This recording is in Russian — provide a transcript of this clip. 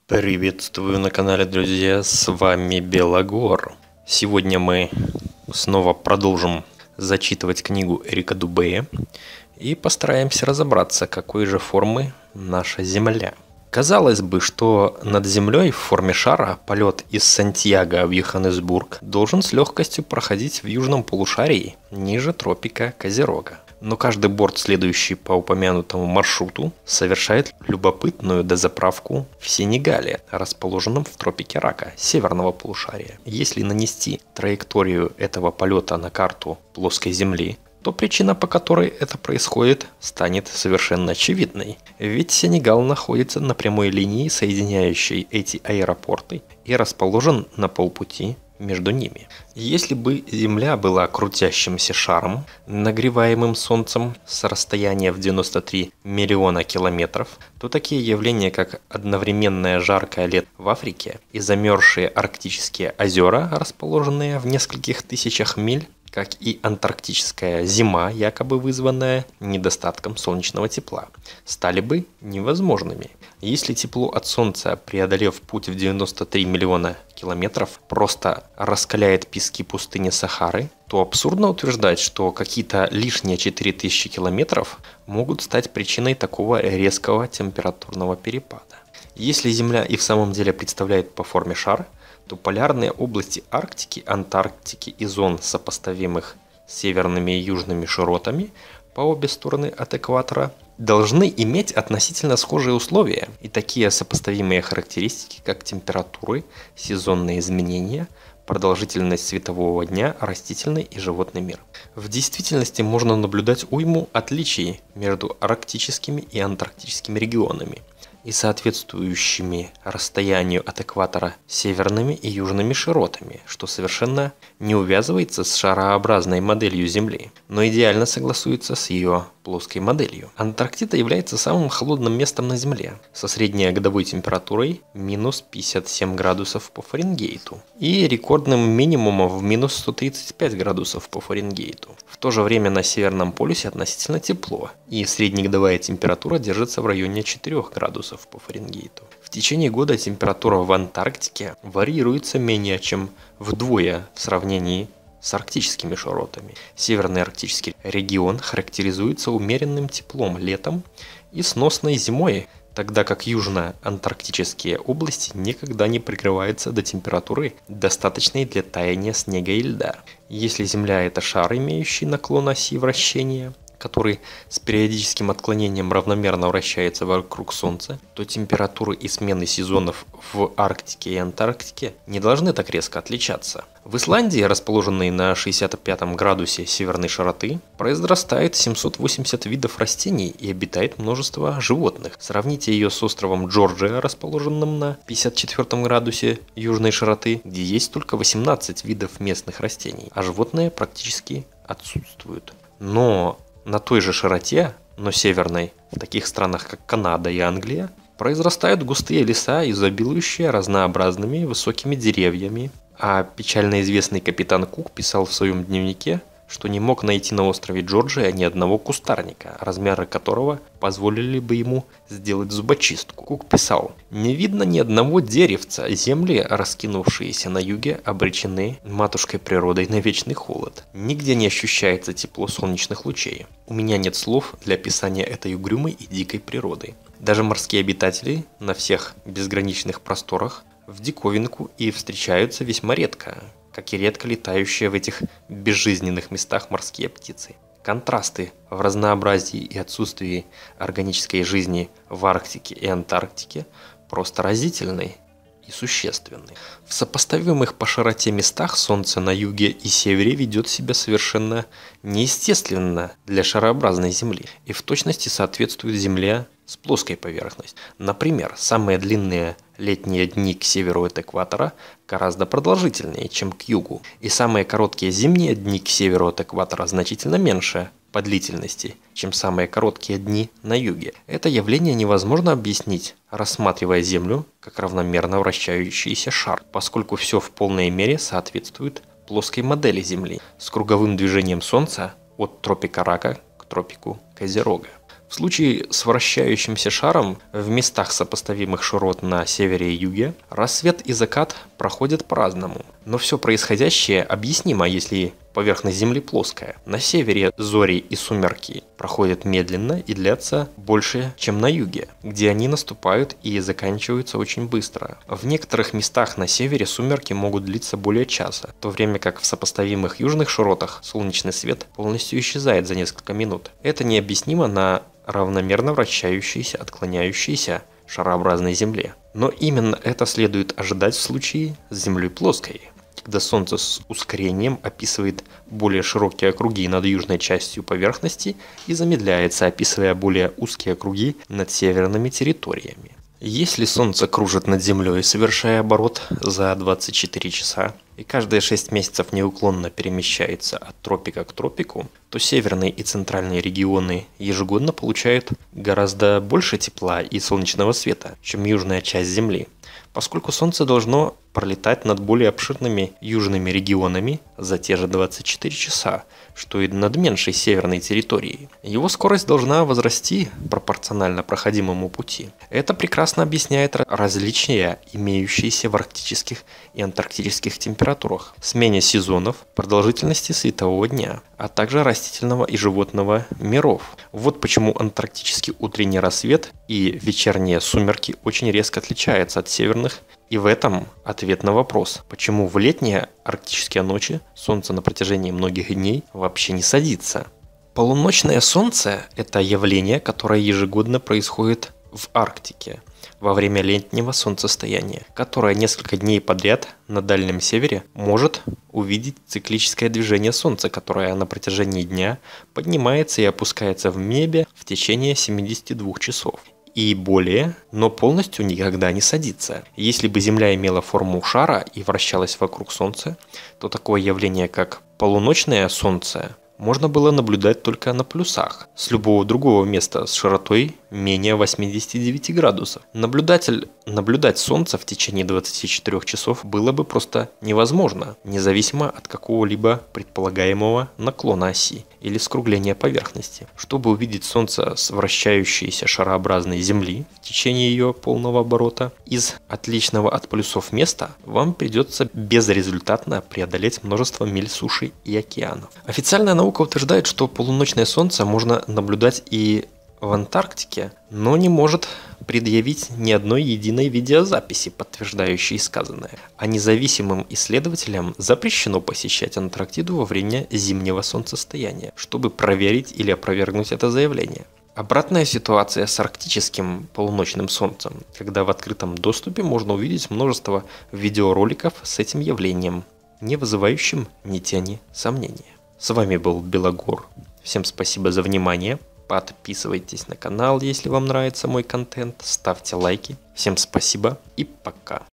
Приветствую на канале, друзья, с вами Белогор. Сегодня мы снова продолжим зачитывать книгу Эрика Дубея и постараемся разобраться, какой же формы наша Земля. Казалось бы, что над Землей в форме шара полет из Сантьяго в Йоханнесбург должен с легкостью проходить в южном полушарии, ниже тропика Козерога. Но каждый борт, следующий по упомянутому маршруту, совершает любопытную дозаправку в Сенегале, расположенном в тропике Рака, северного полушария. Если нанести траекторию этого полета на карту плоской Земли, то причина, по которой это происходит, станет совершенно очевидной. Ведь Сенегал находится на прямой линии, соединяющей эти аэропорты, и расположен на полпути между ними. Если бы Земля была крутящимся шаром, нагреваемым Солнцем с расстояния в 93 миллиона километров, то такие явления, как одновременное жаркое лето в Африке и замерзшие арктические озера, расположенные в нескольких тысячах миль, как и антарктическая зима, якобы вызванная недостатком солнечного тепла, стали бы невозможными. Если тепло от Солнца, преодолев путь в 93 миллиона километров, просто раскаляет пески пустыни Сахары, то абсурдно утверждать, что какие-то лишние 4000 километров могут стать причиной такого резкого температурного перепада. Если Земля и в самом деле представляет по форме шар, то полярные области Арктики, Антарктики и зон, сопоставимых с северными и южными широтами по обе стороны от экватора, должны иметь относительно схожие условия и такие сопоставимые характеристики, как температуры, сезонные изменения, продолжительность светового дня, растительный и животный мир. В действительности можно наблюдать уйму отличий между арктическими и антарктическими регионами и соответствующими расстоянию от экватора северными и южными широтами, что совершенно не увязывается с шарообразной моделью Земли, но идеально согласуется с ее плоской моделью. Антарктида является самым холодным местом на Земле, со средней годовой температурой минус 57 градусов по Фаренгейту и рекордным минимумом в минус 135 градусов по Фаренгейту. В то же время на Северном полюсе относительно тепло, и среднегодовая температура держится в районе 4 градусов по Фаренгейту. В течение года температура в Антарктике варьируется менее чем вдвое в сравнении с арктическими широтами. Северный арктический регион характеризуется умеренным теплом летом и сносной зимой, тогда как южно-антарктические области никогда не пригреваются до температуры, достаточной для таяния снега и льда. Если Земля – это шар, имеющий наклон оси вращения, который с периодическим отклонением равномерно вращается вокруг Солнца, то температуры и смены сезонов в Арктике и Антарктике не должны так резко отличаться. В Исландии, расположенной на 65 градусе северной широты, произрастает 780 видов растений и обитает множество животных. Сравните ее с островом Джорджия, расположенным на 54 градусе южной широты, где есть только 18 видов местных растений, а животные практически отсутствуют. Но на той же широте, но северной, в таких странах как Канада и Англия, произрастают густые леса, изобилующие разнообразными высокими деревьями. А печально известный капитан Кук писал в своем дневнике, что не мог найти на острове Джорджия ни одного кустарника, размеры которого позволили бы ему сделать зубочистку. Кук писал: «Не видно ни одного деревца, земли, раскинувшиеся на юге, обречены матушкой природой на вечный холод. Нигде не ощущается тепло солнечных лучей. У меня нет слов для описания этой угрюмой и дикой природы. Даже морские обитатели на всех безграничных просторах в диковинку и встречаются весьма редко, как и редко летающие в этих безжизненных местах морские птицы. Контрасты в разнообразии и отсутствии органической жизни в Арктике и Антарктике просто разительны и существенны. В сопоставимых по широте местах Солнце на юге и севере ведет себя совершенно неестественно для шарообразной Земли и в точности соответствует Земле с плоской поверхностью. Например, самые длинные летние дни к северу от экватора гораздо продолжительнее, чем к югу, и самые короткие зимние дни к северу от экватора значительно меньше по длительности, чем самые короткие дни на юге. Это явление невозможно объяснить, рассматривая Землю как равномерно вращающийся шар, поскольку все в полной мере соответствует плоской модели Земли с круговым движением Солнца от тропика Рака к тропику Козерога. В случае с вращающимся шаром в местах сопоставимых широт на севере и юге рассвет и закат проходят по-разному. Но все происходящее объяснимо, если поверхность Земли плоская. На севере зори и сумерки проходят медленно и длятся больше, чем на юге, где они наступают и заканчиваются очень быстро. В некоторых местах на севере сумерки могут длиться более часа, в то время как в сопоставимых южных широтах солнечный свет полностью исчезает за несколько минут. Это необъяснимо на равномерно вращающейся, отклоняющейся шарообразной Земле. Но именно это следует ожидать в случае с Землей плоской, когда Солнце с ускорением описывает более широкие круги над южной частью поверхности и замедляется, описывая более узкие круги над северными территориями. Если Солнце кружит над Землей, совершая оборот за 24 часа, и каждые 6 месяцев неуклонно перемещается от тропика к тропику, то северные и центральные регионы ежегодно получают гораздо больше тепла и солнечного света, чем южная часть Земли, поскольку Солнце должно пролетать над более обширными южными регионами за те же 24 часа, что и над меньшей северной территорией. Его скорость должна возрасти пропорционально проходимому пути. Это прекрасно объясняет различия, имеющиеся в арктических и антарктических температурах, смене сезонов, продолжительности светового дня, а также растительного и животного миров. Вот почему антарктический утренний рассвет и вечерние сумерки очень резко отличаются от северных. И в этом ответ на вопрос, почему в летние арктические ночи солнце на протяжении многих дней вообще не садится. Полуночное солнце – это явление, которое ежегодно происходит в Арктике во время летнего солнцестояния, которое несколько дней подряд на Дальнем Севере может увидеть циклическое движение Солнца, которое на протяжении дня поднимается и опускается в небе в течение 72 часов. И более, но полностью никогда не садится. Если бы Земля имела форму шара и вращалась вокруг Солнца, то такое явление, как полуночное Солнце, можно было наблюдать только на плюсах, с любого другого места с широтой менее 89 градусов. Наблюдать Солнце в течение 24 часов было бы просто невозможно, независимо от какого-либо предполагаемого наклона оси или скругления поверхности. Чтобы увидеть Солнце с вращающейся шарообразной Земли в течение ее полного оборота из отличного от полюсов места, вам придется безрезультатно преодолеть множество миль суши и океанов. Официальная наука утверждает, что полуночное Солнце можно наблюдать и в Антарктике, но не может предъявить ни одной единой видеозаписи, подтверждающей сказанное. А независимым исследователям запрещено посещать Антарктиду во время зимнего солнцестояния, чтобы проверить или опровергнуть это заявление. Обратная ситуация с арктическим полуночным солнцем, когда в открытом доступе можно увидеть множество видеороликов с этим явлением, не вызывающим ни тени сомнения. С вами был Белогор. Всем спасибо за внимание. Подписывайтесь на канал, если вам нравится мой контент. Ставьте лайки. Всем спасибо и пока.